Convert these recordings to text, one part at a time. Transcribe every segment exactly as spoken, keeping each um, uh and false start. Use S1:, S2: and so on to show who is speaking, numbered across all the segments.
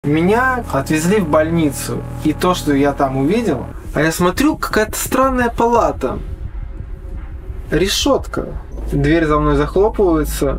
S1: Меня отвезли в больницу, и то, что я там увидел, а я смотрю, какая-то странная палата. Решетка. Дверь за мной захлопывается.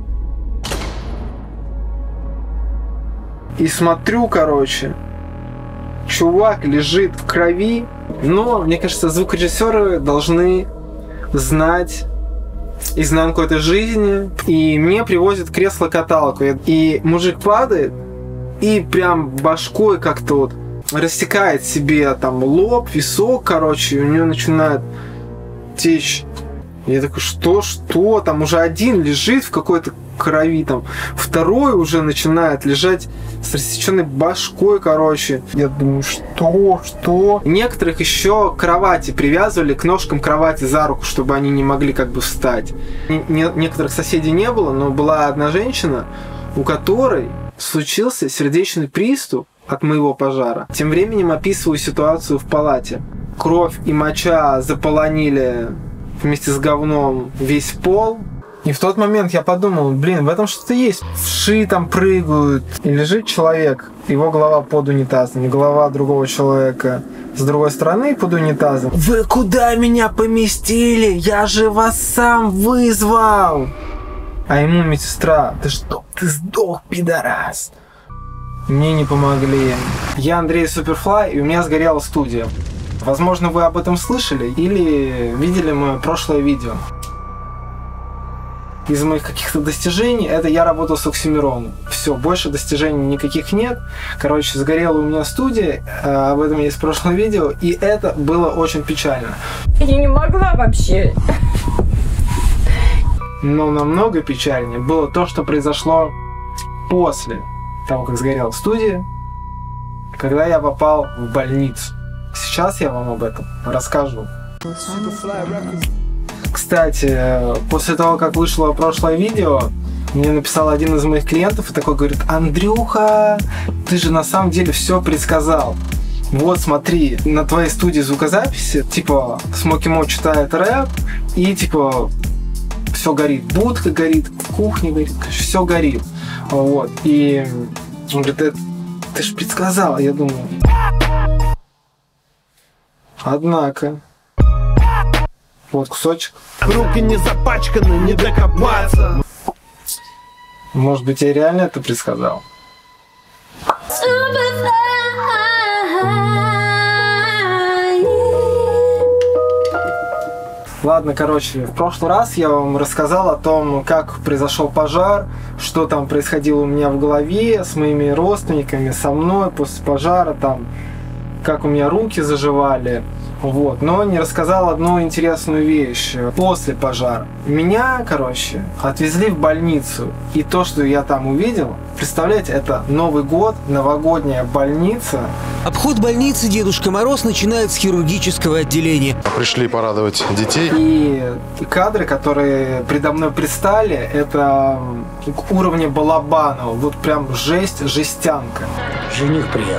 S1: И смотрю, короче, чувак лежит в крови. Но, мне кажется, звукорежиссеры должны знать изнанку этой жизни. И мне привозят кресло-каталку. И мужик падает, и прям башкой как-то вот рассекает себе там лоб, висок, короче, и у него начинает течь. Я такой, что, что? Там уже один лежит в какой-то крови, там второй уже начинает лежать с рассеченной башкой, короче. Я думаю, что, что? Некоторых еще к кровати привязывали, к ножкам кровати за руку, чтобы они не могли как бы встать. Не, некоторых соседей не было, но была одна женщина, у которой случился сердечный приступ от моего пожара. Тем временем описываю ситуацию в палате. Кровь и моча заполонили вместе с говном весь пол. И в тот момент я подумал, блин, в этом что-то есть. Вши там прыгают. И лежит человек, его голова под унитазом, голова другого человека с другой стороны под унитазом. Вы куда меня поместили? Я же вас сам вызвал! А ему медсестра, ты что, ты сдох, пидорас? Мне не помогли. Я Андрей Суперфлай, и у меня сгорела студия. Возможно, вы об этом слышали или видели мое прошлое видео. Из моих каких-то достижений, это я работал с Оксимироном. Все, больше достижений никаких нет. Короче, сгорела у меня студия, об этом есть прошлое видео, и это было очень печально.
S2: Я не могла вообще.
S1: Но намного печальнее было то, что произошло после того, как сгорела студия, когда я попал в больницу. Сейчас я вам об этом расскажу. Кстати, после того, как вышло прошлое видео, мне написал один из моих клиентов и такой говорит: Андрюха, ты же на самом деле все предсказал. Вот смотри, на твоей студии звукозаписи, типа, Смоки Мо читает рэп, и типа все горит, будка горит, кухня горит, все горит. Вот. И он говорит: ты, ты же предсказал. Я думаю, однако. Вот кусочек.
S3: Руки не запачканы, не докопаться.
S1: Может быть, я реально это предсказал? Ладно, короче, в прошлый раз я вам рассказал о том, как произошел пожар, что там происходило у меня в голове с моими родственниками, со мной после пожара, там, как у меня руки заживали. Вот. Но не рассказал одну интересную вещь после пожара. Меня, короче, отвезли в больницу. И то, что я там увидел, представляете, это Новый год, новогодняя больница.
S4: Обход больницы Дедушка Мороз начинает с хирургического отделения.
S5: Пришли порадовать детей.
S1: И кадры, которые предо мной предстали, это уровня Балабанова. Вот прям жесть, жестянка.
S3: Жених приехал.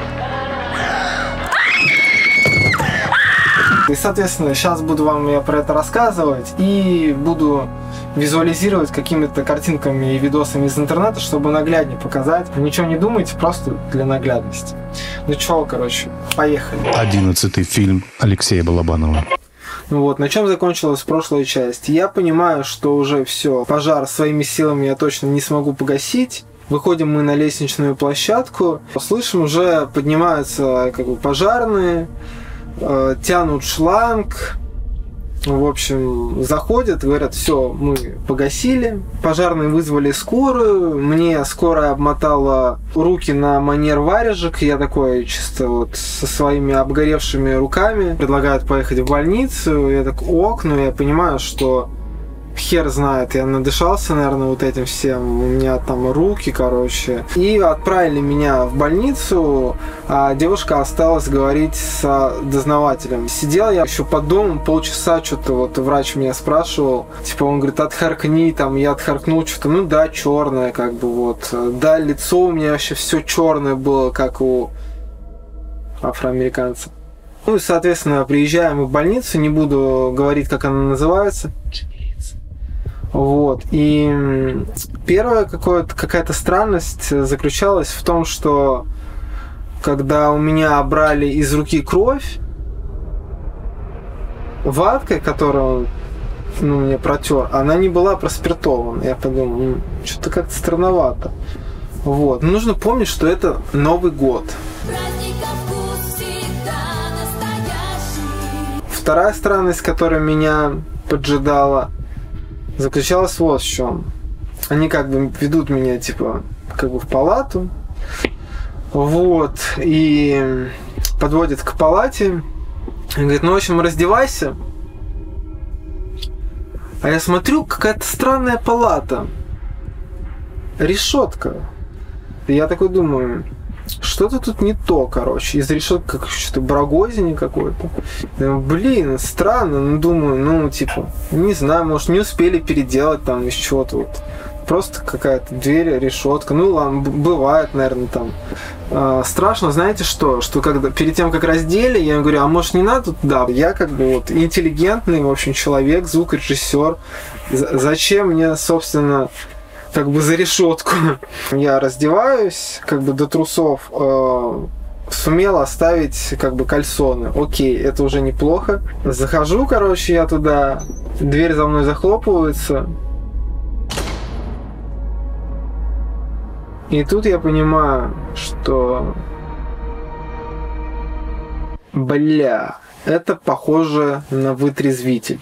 S1: И, соответственно, сейчас буду вам я про это рассказывать и буду визуализировать какими-то картинками и видосами из интернета, чтобы нагляднее показать. Ничего не думайте, просто для наглядности. Ну чё, короче, поехали.
S5: Одиннадцатый фильм Алексея Балабанова.
S1: Ну вот, на чем закончилась прошлая часть. Я понимаю, что уже все, пожар своими силами я точно не смогу погасить. Выходим мы на лестничную площадку, слышим, уже поднимаются как бы пожарные, тянут шланг, в общем, заходят, говорят: все, мы погасили. Пожарные вызвали скорую, мне скорая обмотала руки на манер варежек, я такой чисто вот со своими обгоревшими руками, предлагают поехать в больницу, я так ок, но я понимаю, что хер знает, я надышался, наверное, вот этим всем, у меня там руки, короче. И отправили меня в больницу, а девушка осталась говорить с дознавателем. Сидел я еще под домом полчаса, что-то вот врач меня спрашивал, типа он говорит: отхаркни, там я отхаркнул, что-то, ну да, черное, как бы вот. Да, лицо у меня вообще все черное было, как у афроамериканцев. Ну и, соответственно, приезжаем в больницу, не буду говорить, как она называется. Вот. И первая какая-то странность заключалась в том, что когда у меня брали из руки кровь, ваткой, которую он ну, мне протер, она не была проспиртована. Я подумал, ну, что-то как-то странновато. Вот. Но нужно помнить, что это Новый год. Вторая странность, которая меня поджидала, заключалась вот в чем. Они как бы ведут меня, типа, как бы в палату. Вот. И подводят к палате. И говорит, ну, в общем, раздевайся. А я смотрю, какая-то странная палата. Решетка. И я такой думаю, что-то тут не то, короче. Из решетки как что-то брагозини какой-то. Блин, странно. Ну, думаю, ну, типа, не знаю, может, не успели переделать там из чего-то вот. Просто какая-то дверь, решетка. Ну, ладно, бывает, наверное, там. А, страшно, знаете что? Что когда перед тем, как раздели, я им говорю, а может не надо туда? Я как бы вот интеллигентный, в общем, человек, звукорежиссер. Зачем мне, собственно, как бы за решетку? Я раздеваюсь, как бы до трусов, э, сумел оставить как бы кальсоны. Окей, это уже неплохо. Захожу, короче, я туда, дверь за мной захлопывается. И тут я понимаю, что... Бля, это похоже на вытрезвитель.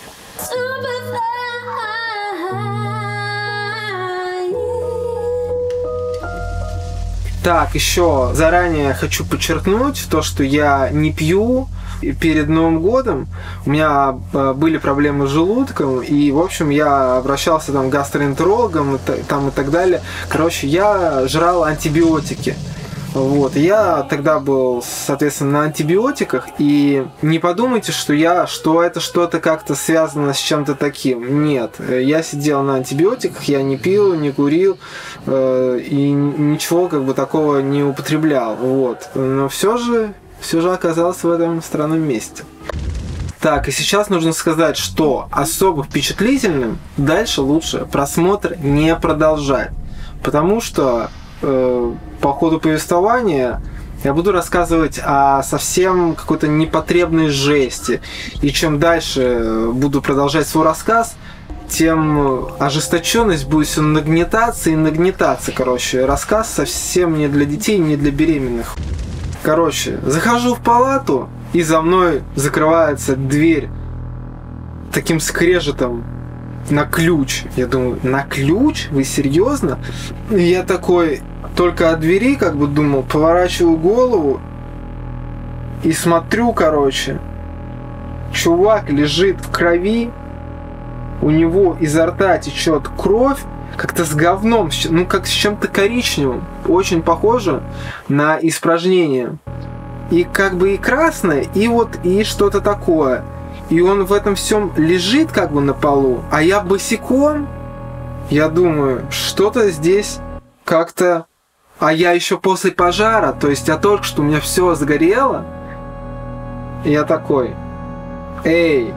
S1: Так, еще заранее хочу подчеркнуть то, что я не пью. И перед Новым годом у меня были проблемы с желудком, и, в общем, я обращался там к гастроэнтерологам и, там, и так далее. Короче, я жрал антибиотики. Вот. Я тогда был, соответственно, на антибиотиках, и не подумайте, что я, что это что-то как-то связано с чем-то таким. Нет, я сидел на антибиотиках, я не пил, не курил, э, и ничего как бы такого не употреблял. Вот. Но все же... все же оказался в этом странном месте. Так, и сейчас нужно сказать, что особо впечатлительным дальше лучше просмотр не продолжать. Потому что э, по ходу повествования я буду рассказывать о совсем какой-то непотребной жести. И чем дальше буду продолжать свой рассказ, тем ожесточенность будет все нагнетаться и нагнетаться. Короче, рассказ совсем не для детей, не для беременных. Короче, захожу в палату, и за мной закрывается дверь таким скрежетом на ключ. Я думаю, на ключ? Вы серьезно? И я такой только от двери, как бы думал, поворачиваю голову и смотрю, короче, чувак лежит в крови, у него изо рта течет кровь, как-то с говном, ну как с чем-то коричневым, очень похоже на испражнение. И как бы и красное, и вот и что-то такое. И он в этом всем лежит как бы на полу, а я босиком. Я думаю, что-то здесь как-то... А я еще после пожара, то есть я только что у меня все сгорело. И я такой, эй,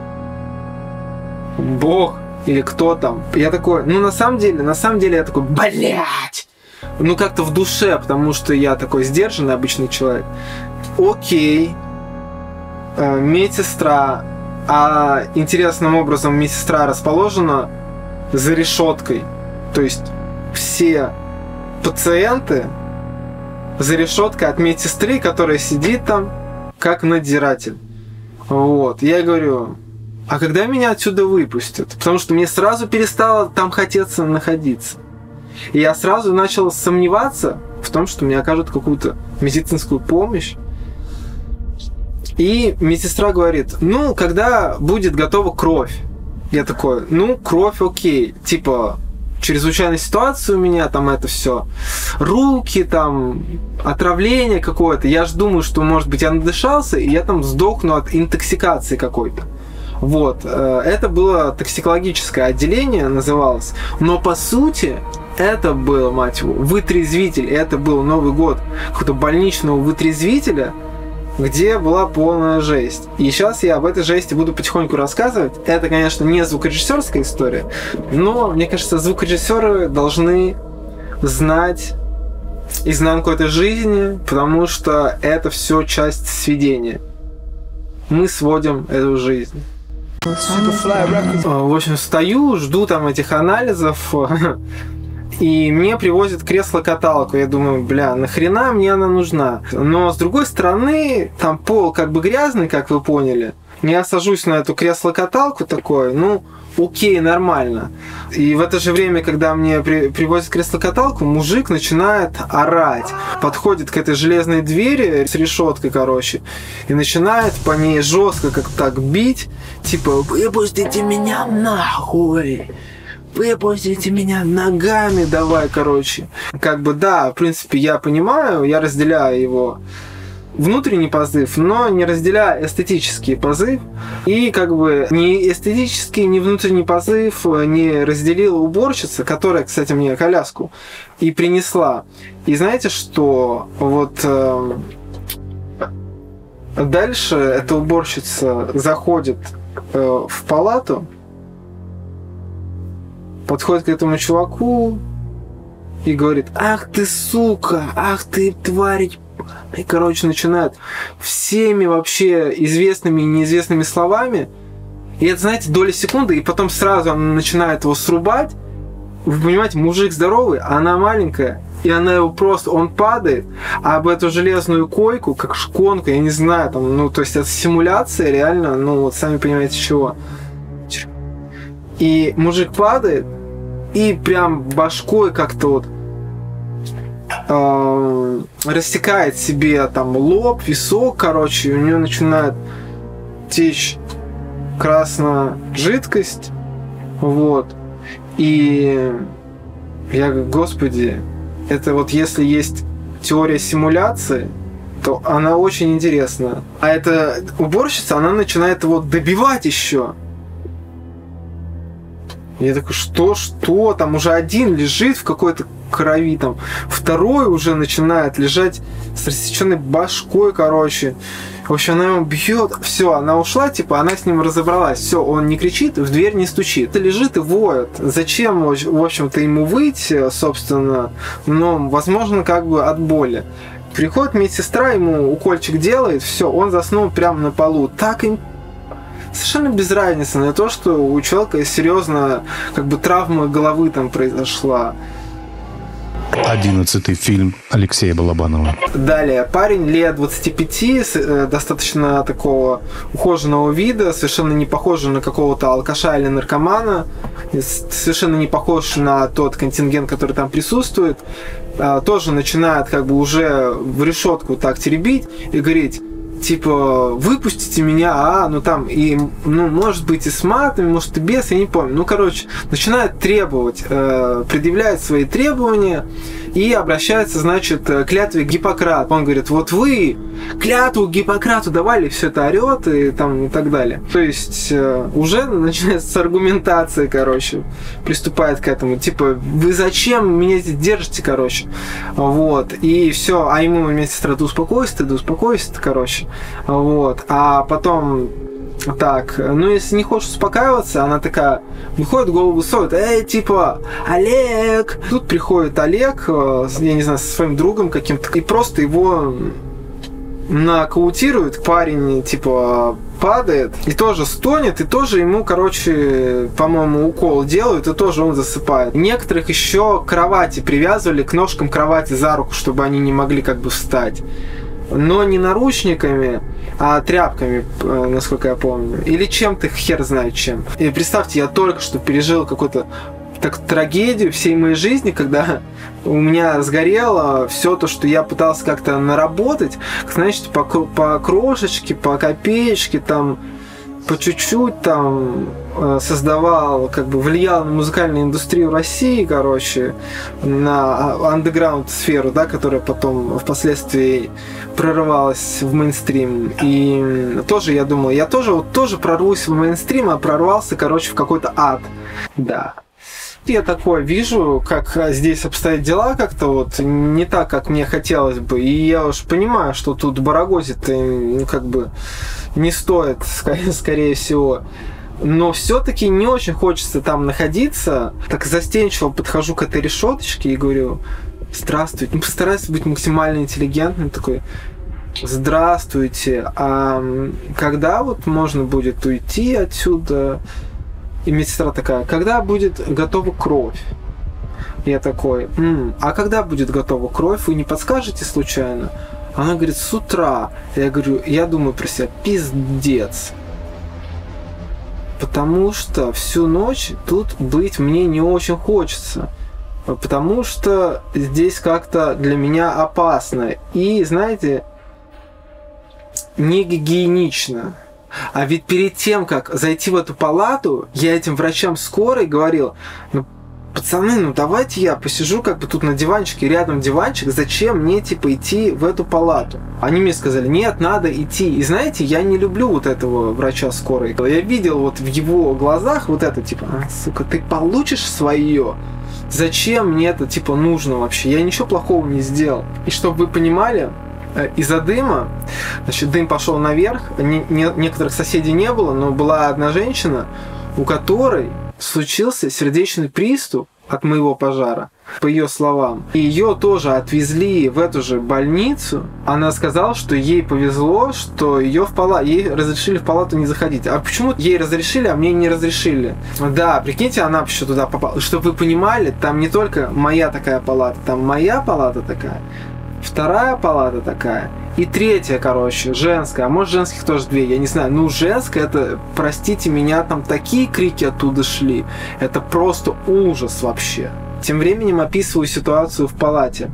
S1: Бог, или кто там. Я такой, ну на самом деле, на самом деле я такой, блять! Ну как-то в душе, потому что я такой сдержанный обычный человек. Окей. Э, медсестра. А интересным образом медсестра расположена за решеткой. То есть все пациенты за решеткой от медсестры, которая сидит там как надзиратель. Вот. Я говорю, а когда меня отсюда выпустят? Потому что мне сразу перестало там хотеться находиться. И я сразу начал сомневаться в том, что мне окажут какую-то медицинскую помощь. И медсестра говорит, ну, когда будет готова кровь. Я такой, ну, кровь окей. Типа, чрезвычайная ситуация у меня, там это все. Руки, там, отравление какое-то. Я же думаю, что, может быть, я надышался, и я там сдохну от интоксикации какой-то. Вот. Это было токсикологическое отделение, называлось. Но, по сути, это был, мать его, вытрезвитель. Это был Новый год какого-то больничного вытрезвителя. где была полная жесть. И сейчас я об этой жести буду потихоньку рассказывать. Это, конечно, не звукорежиссерская история, но, мне кажется, звукорежиссеры должны знать изнанку этой жизни, потому что это все часть сведения. Мы сводим эту жизнь. В общем, стою, жду там этих анализов, и мне привозят кресло-каталку. Я думаю, бля, нахрена мне она нужна? Но с другой стороны, там пол как бы грязный, как вы поняли. Я сажусь на эту кресло-каталку такое, ну, окей, нормально. И в это же время, когда мне при, привозят кресло-каталку, мужик начинает орать. Подходит к этой железной двери с решеткой, короче, и начинает по ней жестко как так бить. Типа, выпустите меня нахуй! Выпустите меня ногами давай, короче. Как бы, да, в принципе, я понимаю, я разделяю его внутренний позыв, но не разделяя эстетический позыв. И как бы ни эстетический, ни внутренний позыв не разделила уборщица, которая, кстати, мне коляску и принесла. И знаете, что вот э, дальше эта уборщица заходит э, в палату, подходит к этому чуваку и говорит: ах ты сука, ах ты тварь. И, короче, начинают всеми вообще известными и неизвестными словами. И это, знаете, доля секунды, и потом сразу она начинает его срубать. Вы понимаете, мужик здоровый, а она маленькая. И она его просто, он падает, а об эту железную койку, как шконку, я не знаю, там, ну, то есть это симуляция реально, ну, вот сами понимаете, чего. И мужик падает, и прям башкой как-то вот э, рассекает себе там лоб, висок, короче, и у нее начинает течь красная жидкость, вот. И я говорю: господи, это вот если есть теория симуляции, то она очень интересна. А эта уборщица, она начинает его добивать еще. Я такой: что, что? Там уже один лежит в какой-то крови, там второй уже начинает лежать с рассеченной башкой, короче. В общем, она его бьет. Все, она ушла, типа, она с ним разобралась. Все, он не кричит, в дверь не стучит. Это лежит и воет. Зачем, в общем-то, ему выйти, собственно? Но, возможно, как бы от боли. Приходит медсестра, ему укольчик делает, все, он заснул прямо на полу. Так им совершенно без разницы на то, что у человека серьезно как бы травма головы там произошла.
S5: Одиннадцатый фильм Алексея Балабанова.
S1: Далее. Парень лет двадцати пяти, достаточно такого ухоженного вида, совершенно не похож на какого-то алкаша или наркомана, совершенно не похож на тот контингент, который там присутствует. Тоже начинает как бы уже в решетку так теребить и говорить, типа: выпустите меня, а, ну там, и, ну, может быть, и с матами, может, и без, я не помню. Ну, короче, начинает требовать, э, предъявляет свои требования и обращается, значит, к клятве Гиппократа. Он говорит: вот вы клятву Гиппократу давали, все это орет и там и так далее. То есть э, уже начинается с аргументации, короче, приступает к этому. Типа: вы зачем меня здесь держите, короче? Вот. И все, а ему медсестра: да успокойся ты, да успокойся ты, короче. Вот. А потом так, ну если не хочешь успокаиваться, она такая выходит, голову высовывает: эй, типа, Олег! Тут приходит Олег, я не знаю, со своим другом каким-то, и просто его нокаутирует. Парень, типа, падает и тоже стонет, и тоже ему, короче, по-моему, укол делают, и тоже он засыпает. Некоторых еще к кровати привязывали, к ножкам кровати за руку, чтобы они не могли как бы встать. Но не наручниками, а тряпками, насколько я помню. Или чем-то, хер знает чем. И представьте, я только что пережил какую-то так, трагедию всей моей жизни, когда у меня сгорело все то, что я пытался как-то наработать, значит, по, по крошечке, по копеечке, там, по чуть-чуть там создавал, как бы влиял на музыкальную индустрию России, короче, на андеграунд сферу, да, которая потом впоследствии прорывалась в мейнстрим. И тоже я думал, я тоже вот тоже прорвусь в мейнстрим, а прорвался, короче, в какой-то ад. Да. Я такой вижу, как здесь обстоят дела как-то вот не так, как мне хотелось бы. И я уж понимаю, что тут барагозит, ну, как бы не стоит, скорее, скорее всего. Но все-таки не очень хочется там находиться. Так застенчиво подхожу к этой решеточке и говорю: здравствуйте. Ну, постараюсь быть максимально интеллигентным. Такой: здравствуйте. А когда вот можно будет уйти отсюда? И медсестра такая: когда будет готова кровь? Я такой: М, а когда будет готова кровь? Вы не подскажете случайно? Она говорит: с утра. Я говорю, я думаю про себя: пиздец. Потому что всю ночь тут быть мне не очень хочется. Потому что здесь как-то для меня опасно. И, знаете, не гигиенично. А ведь перед тем, как зайти в эту палату, я этим врачам скорой говорил: ну, пацаны, ну давайте я посижу как бы тут на диванчике, рядом диванчик, зачем мне типа идти в эту палату? Они мне сказали: нет, надо идти. И знаете, я не люблю вот этого врача скорой. Я видел вот в его глазах вот это типа: а, сука, ты получишь свое. Зачем мне это типа нужно вообще? Я ничего плохого не сделал. И чтобы вы понимали, из-за дыма, значит, дым пошел наверх, не, не, некоторых соседей не было, но была одна женщина, у которой случился сердечный приступ от моего пожара, по ее словам. И ее тоже отвезли в эту же больницу. Она сказала, что ей повезло, что ее в пала... ей разрешили в палату не заходить. А почему ей разрешили, а мне не разрешили? Да, прикиньте, она еще туда попала. Чтобы вы понимали, там не только моя такая палата, там моя палата такая, вторая палата такая, и третья, короче, женская, а может женских тоже две, я не знаю. Ну, женская, это, простите меня, там такие крики оттуда шли, это просто ужас вообще. Тем временем описываю ситуацию в палате.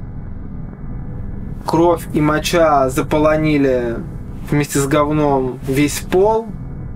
S1: Кровь и моча заполонили вместе с говном весь пол.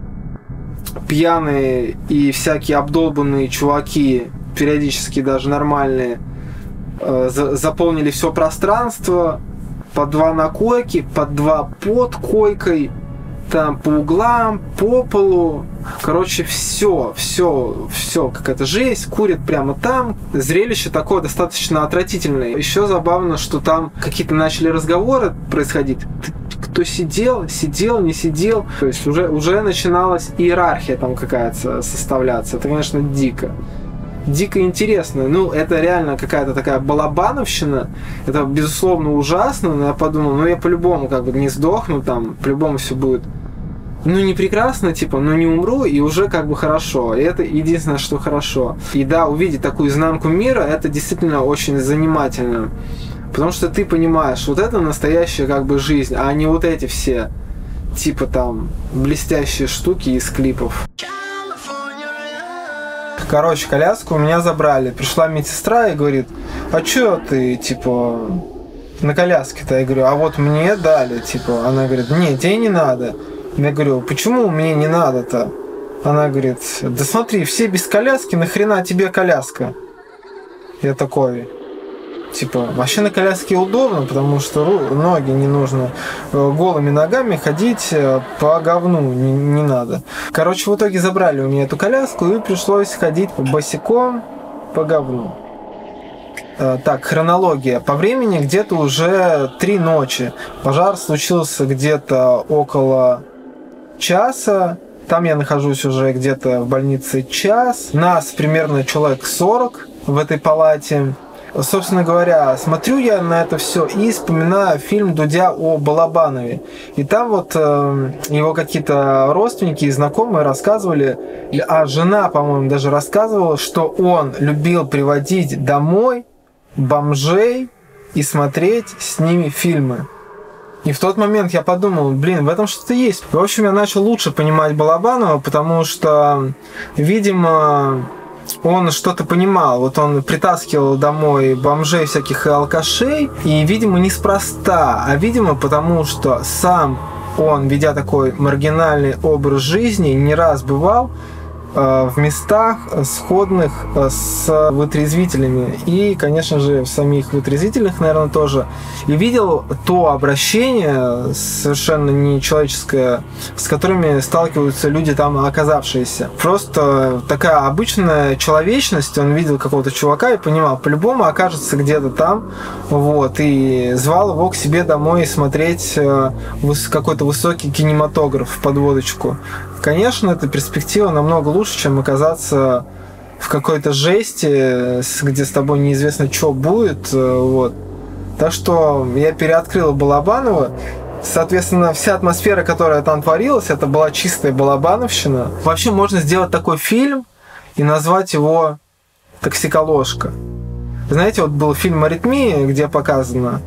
S1: Пьяные и всякие обдолбанные чуваки, периодически даже нормальные, заполнили все пространство, по два на койке, по два под койкой, там по углам, по полу. Короче, все, все, все, какая-то жесть, курят прямо там. Зрелище такое достаточно отвратительное. Еще забавно, что там какие-то начали разговоры происходить. Кто сидел, сидел, не сидел. То есть уже, уже начиналась иерархия там какая-то составляться. Это, конечно, дико. Дико интересно. Ну, это реально какая-то такая балабановщина. Это, безусловно, ужасно. Но я подумал, ну, я по-любому как бы не сдохну там. По-любому все будет, ну, не прекрасно, типа, но не умру, и уже как бы хорошо. И это единственное, что хорошо. И да, увидеть такую изнанку мира, это действительно очень занимательно. Потому что ты понимаешь, вот это настоящая как бы жизнь, а не вот эти все, типа там, блестящие штуки из клипов. Короче, коляску у меня забрали. Пришла медсестра и говорит: а чё ты, типа, на коляске-то? Я говорю: а вот мне дали, типа. Она говорит: нет, тебе не надо. Я говорю: почему мне не надо-то? Она говорит: да смотри, все без коляски, нахрена тебе коляска? Я такой, типа, вообще на коляске удобно, потому что ноги не нужно голыми ногами ходить по говну, не, не надо. Короче, в итоге забрали у меня эту коляску и пришлось ходить босиком по говну. Так, хронология. По времени где-то уже три ночи. Пожар случился где-то около часа. Там я нахожусь уже где-то в больнице час. Нас примерно человек сорок в этой палате. Собственно говоря, смотрю я на это все и вспоминаю фильм Дудя о Балабанове. И там вот э, его какие-то родственники и знакомые рассказывали, а жена, по-моему, даже рассказывала, что он любил приводить домой бомжей и смотреть с ними фильмы. И в тот момент я подумал, блин, в этом что-то есть. В общем, я начал лучше понимать Балабанова, потому что, видимо, он что-то понимал. Вот он притаскивал домой бомжей всяких и алкашей, и, видимо, неспроста, а, видимо, потому что сам он, ведя такой маргинальный образ жизни, не раз бывал в местах, сходных с вытрезвителями. И, конечно же, в самих вытрезвителях, наверное, тоже. И видел то обращение совершенно нечеловеческое, с которыми сталкиваются люди, там оказавшиеся. Просто такая обычная человечность. Он видел какого-то чувака и понимал, по-любому окажется где-то там. Вот, и звал его к себе домой смотреть какой-то высокий кинематограф в подводочку. Конечно, эта перспектива намного лучше, чем оказаться в какой-то жести, где с тобой неизвестно, что будет. Вот. Так что я переоткрыл Балабанова. Соответственно, вся атмосфера, которая там творилась, это была чистая балабановщина. Вообще можно сделать такой фильм и назвать его «Токсиколожка». Знаете, вот был фильм «Аритмия», где показана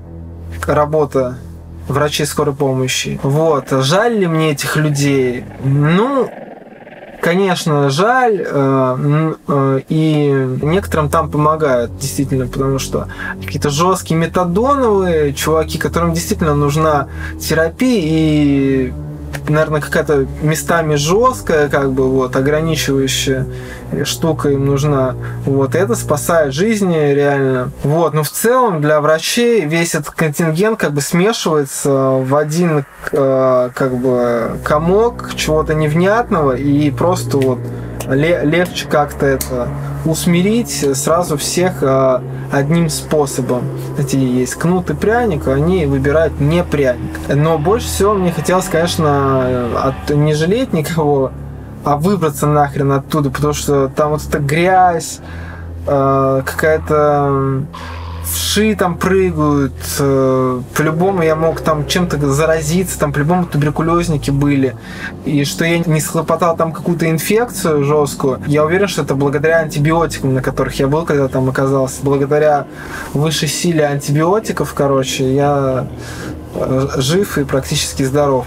S1: работа врачей скорой помощи. Вот. Жаль ли мне этих людей? Ну, конечно, жаль. Э, э, и некоторым там помогают, действительно, потому что какие-то жесткие метадоновые чуваки, которым действительно нужна терапия и, наверное, какая-то местами жесткая, как бы, вот, ограничивающая штука им нужна. Вот, и это спасает жизни реально. Вот, но в целом для врачей весь этот контингент как бы смешивается в один э, как бы комок чего-то невнятного, и просто вот легче как-то это усмирить сразу всех э, одним способом. Эти есть кнут и пряник, они выбирают не пряник. Но больше всего мне хотелось, конечно, от, не жалеть никого, а выбраться нахрен оттуда, потому что там вот эта грязь, э, какая-то вши там прыгают, э, по-любому я мог там чем-то заразиться, там по-любому туберкулезники были, и что я не схлопотал там какую-то инфекцию жесткую, я уверен, что это благодаря антибиотикам, на которых я был, когда там оказался, благодаря высшей силе антибиотиков, короче, я э, жив и практически здоров.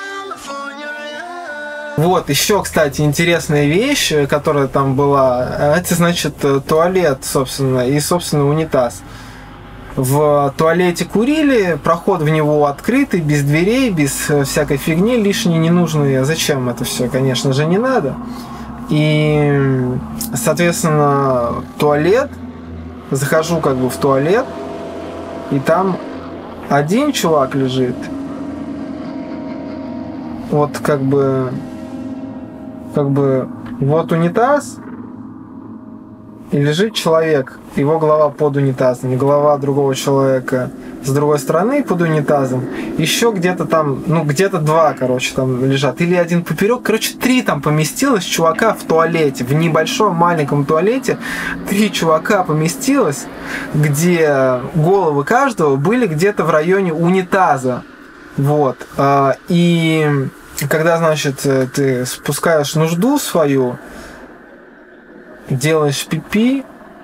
S1: Вот, еще, кстати, интересная вещь, которая там была, это, значит, туалет, собственно, и, собственно, унитаз. В туалете курили, проход в него открытый, без дверей, без всякой фигни лишней, ненужной. Зачем это все, конечно же, не надо. И, соответственно, туалет, захожу как бы в туалет, и там один чувак лежит, вот как бы... как бы вот унитаз, и лежит человек, его голова под унитазом, голова другого человека с другой стороны под унитазом, еще где-то там, ну где-то два, короче, там лежат, или один поперек, короче, три там поместилось чувака в туалете, в небольшом маленьком туалете, три чувака поместилось, где головы каждого были где-то в районе унитаза, вот, и когда, значит, ты спускаешь нужду свою, делаешь пипи,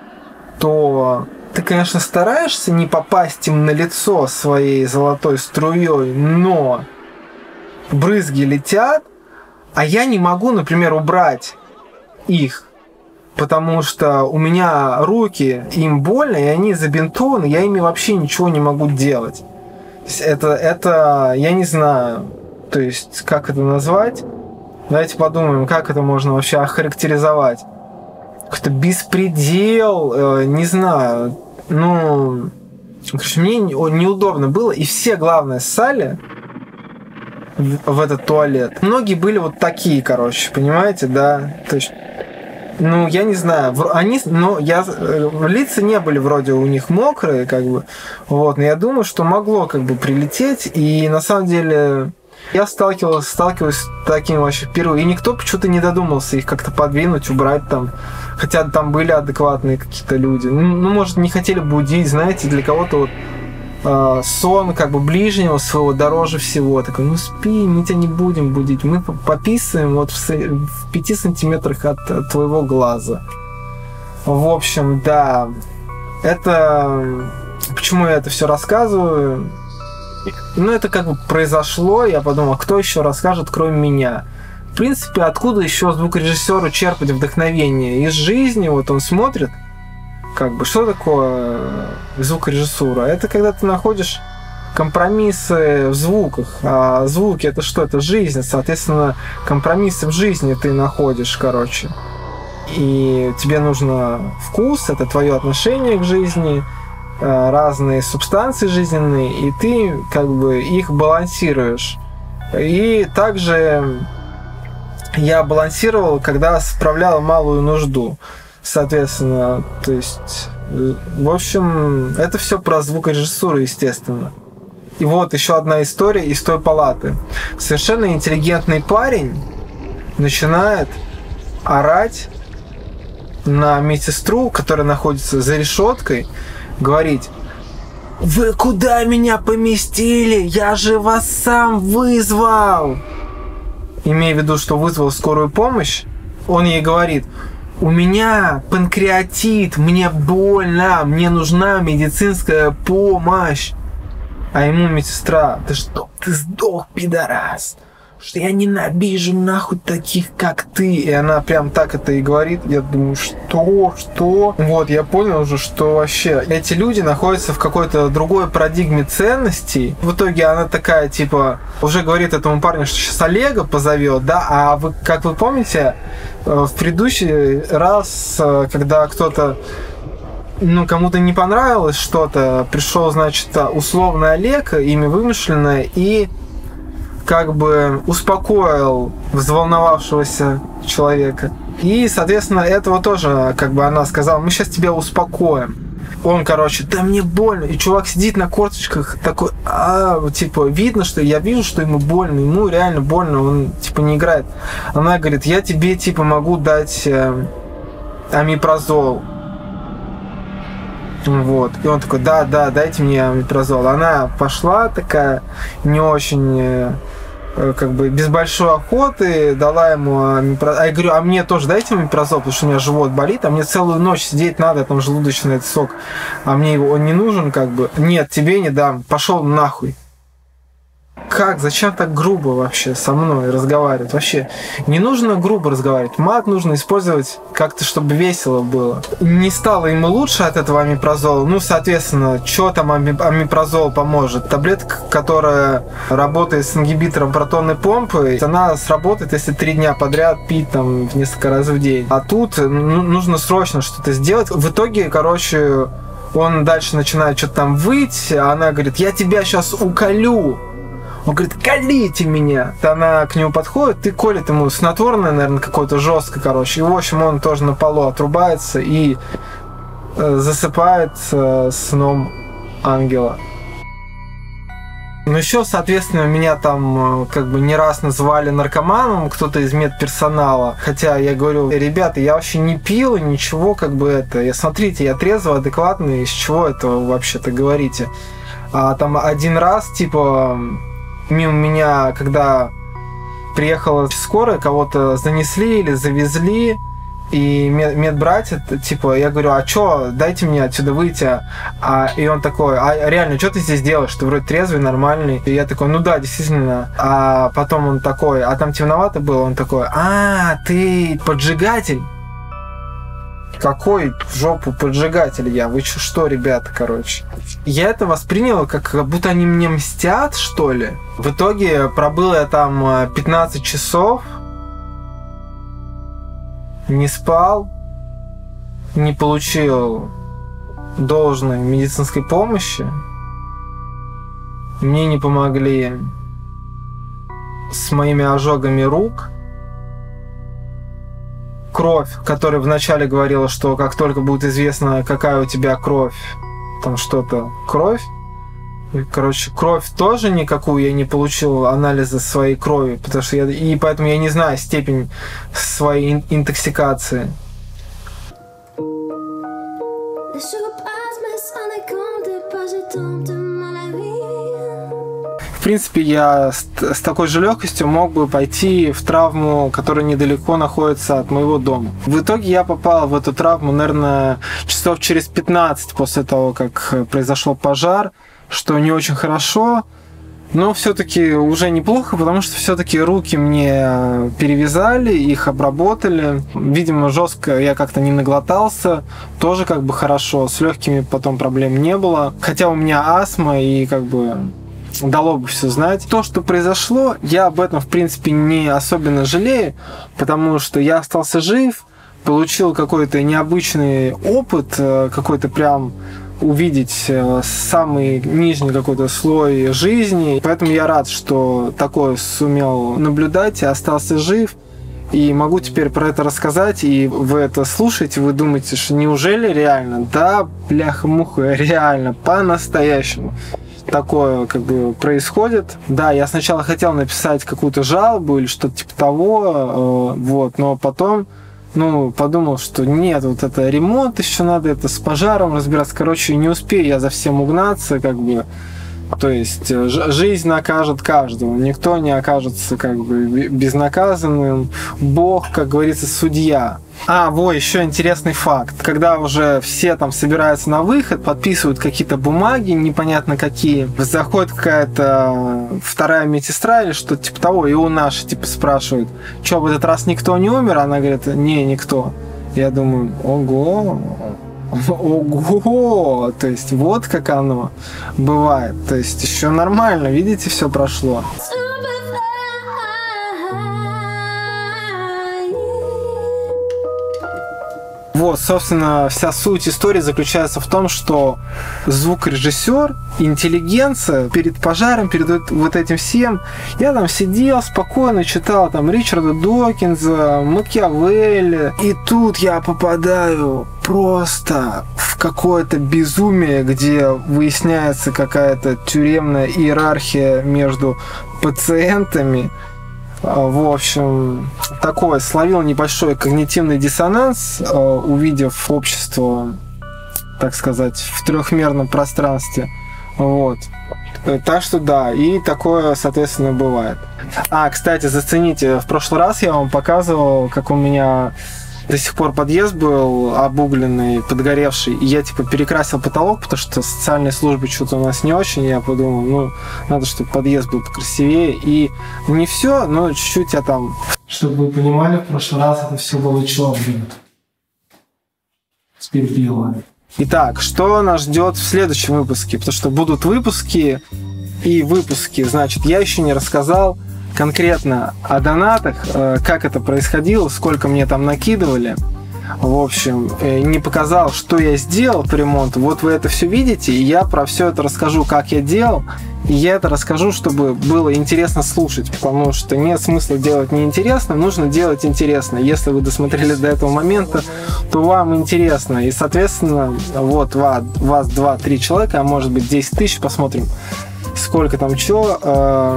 S1: то ты, конечно, стараешься не попасть им на лицо своей золотой струей, но брызги летят, а я не могу, например, убрать их, потому что у меня руки, им больно, и они забинтованы, я ими вообще ничего не могу делать. Это, это я не знаю... То есть, как это назвать? Давайте подумаем, как это можно вообще охарактеризовать. Какой-то беспредел, э, не знаю. Ну, короче, мне неудобно было, и все, главное, ссали в, в этот туалет. Многие были вот такие, короче, понимаете, да? То есть, ну, я не знаю, они, ну, я, лица не были вроде у них мокрые, как бы, вот, но я думаю, что могло, как бы, прилететь, и на самом деле... Я сталкивался, сталкиваюсь с таким вообще впервые. И никто почему-то не додумался их как-то подвинуть, убрать там. Хотя там были адекватные какие-то люди. Ну, ну может, не хотели будить, знаете, для кого-то вот э, сон как бы ближнего своего дороже всего. Такой, ну спи, мы тебя не будем будить. Мы пописываем вот в, в пяти сантиметрах от, от твоего глаза. В общем, да. Это... Почему я это все рассказываю? Ну, это как бы произошло, я подумал, кто еще расскажет, кроме меня. В принципе, откуда еще звукорежиссеру черпать вдохновение? Из жизни, вот он смотрит, как бы, что такое звукорежиссура? Это когда ты находишь компромиссы в звуках. А звуки это что? Это жизнь. Соответственно, компромиссы в жизни ты находишь, короче. И тебе нужно вкус, это твое отношение к жизни, разные субстанции жизненные, и ты как бы их балансируешь. И также я балансировал, когда справлял малую нужду. Соответственно, то есть, в общем, это все про звукорежиссуру, естественно. И вот еще одна история из той палаты. Совершенно интеллигентный парень начинает орать на медсестру, которая находится за решеткой, говорить: «Вы куда меня поместили? Я же вас сам вызвал!» Имея в виду, что вызвал скорую помощь, он ей говорит: «У меня панкреатит, мне больно, мне нужна медицинская помощь». А ему медсестра: «Да что ты сдох, пидорас, что я ненавижу нахуй таких, как ты». И она прям так это и говорит. Я думаю, что, что? Вот, я понял уже, что вообще эти люди находятся в какой-то другой парадигме ценностей. В итоге она такая, типа, уже говорит этому парню, что сейчас Олега позовет, да? А вы, как вы помните, в предыдущий раз, когда кто-то, ну, кому-то не понравилось что-то, пришел, значит, условный Олег, имя вымышленное, и как бы успокоил взволновавшегося человека. И, соответственно, этого тоже, как бы она сказала: «Мы сейчас тебя успокоим». Он, короче: «Да мне больно». И чувак сидит на корточках такой, а, типа, видно, что я вижу, что ему больно, ему реально больно, он, типа, не играет. Она говорит: «Я тебе, типа, могу дать э, омепразол». Вот. И он такой: да, да, дайте мне омепразол. Она пошла такая, не очень, э, как бы, без большой охоты, дала ему омепразол. А я говорю: а мне тоже дайте омепразол, потому что у меня живот болит, а мне целую ночь сидеть надо, там желудочный этот сок, а мне его, он не нужен, как бы. Нет, тебе не дам, пошел нахуй. Как? Зачем так грубо вообще со мной разговаривать? Вообще не нужно грубо разговаривать. Мат нужно использовать как-то, чтобы весело было. Не стало ему лучше от этого омепразола. Ну, соответственно, что там омепразол поможет? Таблетка, которая работает с ингибитором протонной помпы, она сработает, если три дня подряд пить там несколько раз в день. А тут ну, нужно срочно что-то сделать. В итоге, короче, он дальше начинает что-то там выть, а она говорит: «Я тебя сейчас уколю». Он говорит: «Колите меня». Она к нему подходит и колет ему снотворное, наверное, какое-то жесткое, короче. И, в общем, он тоже на полу отрубается и э, засыпает э, сном ангела. Ну, еще, соответственно, меня там э, как бы не раз называли наркоманом, кто-то из медперсонала. Хотя я говорю: ребята, я вообще не пил, ничего, как бы это. Я, смотрите, я трезвый, адекватный, из чего это вы вообще-то говорите? А там один раз, типа, мимо меня, когда приехала скорая, кого-то занесли или завезли, и мед, медбратья, типа, я говорю: а чё, дайте мне отсюда выйти. А, и он такой: а реально, что ты здесь делаешь? Ты вроде трезвый, нормальный. И я такой: ну да, действительно. А потом он такой: а там темновато было? Он такой: а, ты поджигатель? Какой в жопу поджигатель я? Вы чё, что, ребята, короче? Я это воспринял, как, как будто они мне мстят, что ли. В итоге пробыл я там пятнадцать часов, не спал, не получил должной медицинской помощи. Мне не помогли с моими ожогами рук. Кровь, которая вначале говорила, что как только будет известно, какая у тебя кровь, там что-то, кровь. И, короче, кровь тоже никакую я не получил, анализа своей крови, потому что я, и поэтому я не знаю степень своей ин- интоксикации. В принципе, я с, с такой же легкостью мог бы пойти в травму, которая недалеко находится от моего дома. В итоге я попал в эту травму, наверное, часов через пятнадцать после того, как произошел пожар, что не очень хорошо, но все-таки уже неплохо, потому что все-таки руки мне перевязали, их обработали. Видимо, жестко я как-то не наглотался, тоже как бы хорошо, с легкими потом проблем не было. Хотя у меня астма и как бы дало бы все знать. То, что произошло, я об этом, в принципе, не особенно жалею, потому что я остался жив, получил какой-то необычный опыт, какой-то прям увидеть самый нижний какой-то слой жизни. Поэтому я рад, что такое сумел наблюдать и остался жив. И могу теперь про это рассказать, и вы это слушаете, вы думаете, что неужели реально? Да, бляха-муха, реально, по-настоящему такое как бы происходит. Да, я сначала хотел написать какую-то жалобу или что-то типа того, вот, но потом, ну, подумал, что нет, вот это ремонт еще надо, это с пожаром разбираться. Короче, не успею я за всем угнаться, как бы. То есть жизнь накажет каждого, никто не окажется как бы безнаказанным. Бог, как говорится, судья. А, во, еще интересный факт. Когда уже все там собираются на выход, подписывают какие-то бумаги, непонятно какие, заходит какая-то вторая медсестра или что-то типа того, и у нашей типа спрашивают, что, в этот раз никто не умер? Она говорит, не, никто. Я думаю, ого, ого, то есть вот как оно бывает. То есть еще нормально, видите, все прошло. Вот, собственно, вся суть истории заключается в том, что звукорежиссер, интеллигенция перед пожаром, перед вот этим всем, я там сидел спокойно, читал там Ричарда Докинза, Макиавелли, и тут я попадаю просто в какое-то безумие, где выясняется какая-то тюремная иерархия между пациентами. В общем, такой словил небольшой когнитивный диссонанс, увидев общество, так сказать, в трехмерном пространстве. Вот. Так что да, и такое, соответственно, бывает. А, кстати, зацените, в прошлый раз я вам показывал, как у меня до сих пор подъезд был обугленный, подгоревший, и я типа перекрасил потолок, потому что социальные службы что-то у нас не очень, я подумал, ну, надо, чтобы подъезд был покрасивее, и не все, но чуть-чуть я там... Чтобы вы понимали, в прошлый раз это все было черным. Теперь белое. Итак, что нас ждет в следующем выпуске? Потому что будут выпуски и выпуски, значит, я еще не рассказал конкретно о донатах, как это происходило, сколько мне там накидывали. В общем, не показал, что я сделал по ремонту. Вот вы это все видите, и я про все это расскажу, как я делал. И я это расскажу, чтобы было интересно слушать, потому что нет смысла делать неинтересно, нужно делать интересно. Если вы досмотрели до этого момента, то вам интересно. И, соответственно, вот вас, вас два-три человека, а может быть десять тысяч, посмотрим, сколько там чего.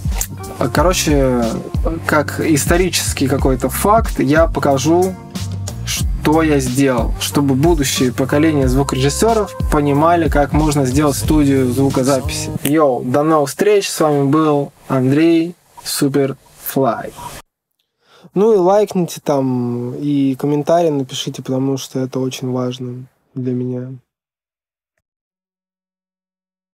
S1: Короче, как исторический какой-то факт, я покажу, что я сделал, чтобы будущие поколения звукорежиссеров понимали, как можно сделать студию звукозаписи. Йоу, до новых встреч, с вами был Андрей Суперфлай. Ну и лайкните там, и комментарий напишите, потому что это очень важно для меня.